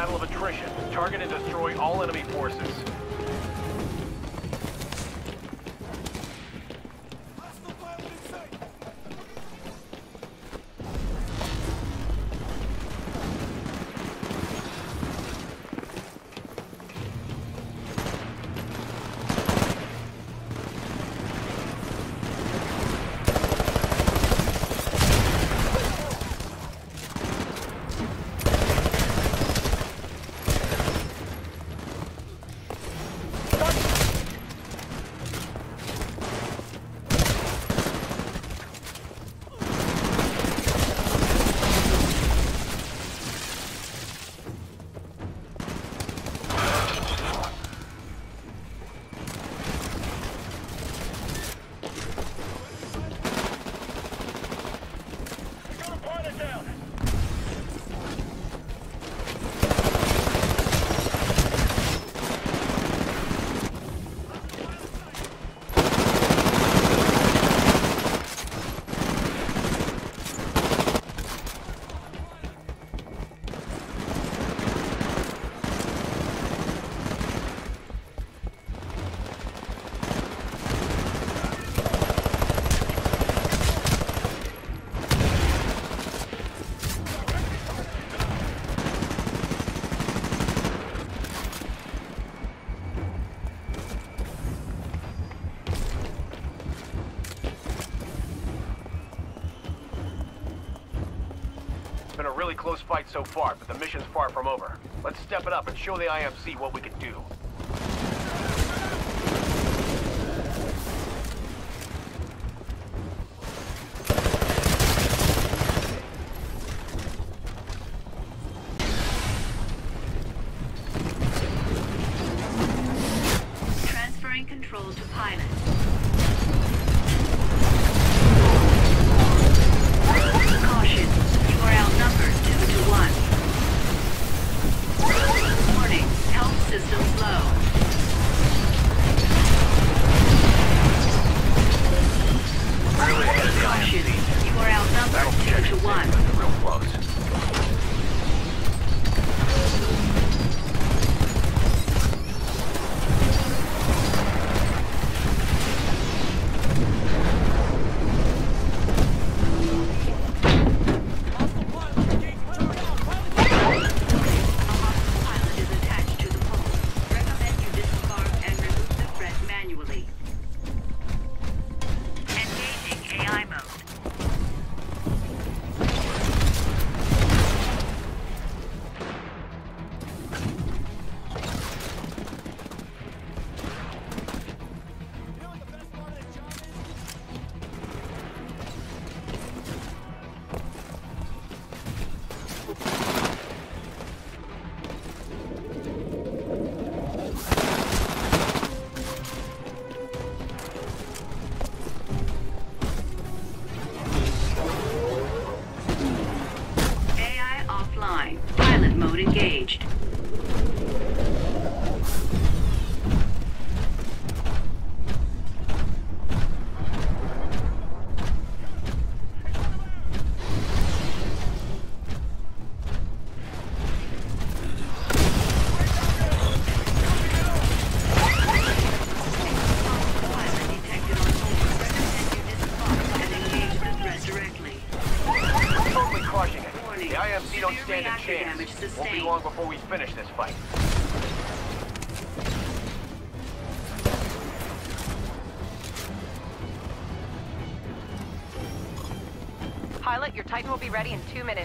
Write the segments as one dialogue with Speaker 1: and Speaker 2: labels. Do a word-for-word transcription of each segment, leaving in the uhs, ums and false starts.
Speaker 1: battle of attrition. Target and destroy all enemy forces. Been a really close fight so far, but the mission's far from over. Let's step it up and show the I M C what we can do.
Speaker 2: Transferring control to pilot. Caution. You are outnumbered two to one. Warning, health systems low.
Speaker 1: Really ahead of the I M C.
Speaker 2: Caution, you are outnumbered two to one.
Speaker 1: Real close.
Speaker 2: Pilot mode engaged.
Speaker 1: The I M C don't stand a chance. Won't be long before we finish this fight.
Speaker 3: Pilot, your Titan will be ready in two minutes.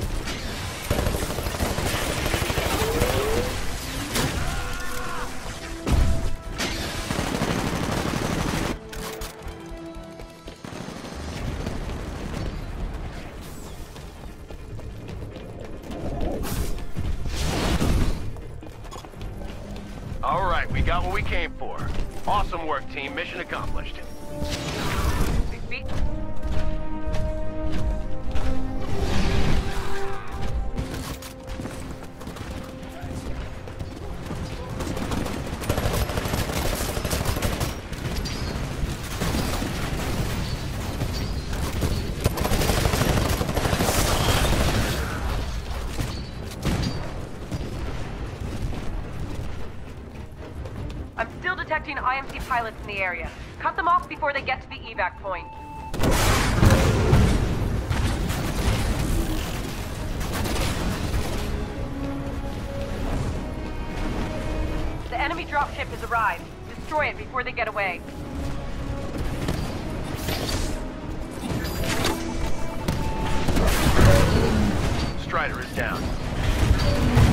Speaker 1: All right, we got what we came for. Awesome work, team. Mission accomplished.
Speaker 3: Repeat. detecting I M C pilots in the area. Cut them off before they get to the evac point. The enemy dropship has arrived. Destroy it before they get away.
Speaker 1: Strider is down.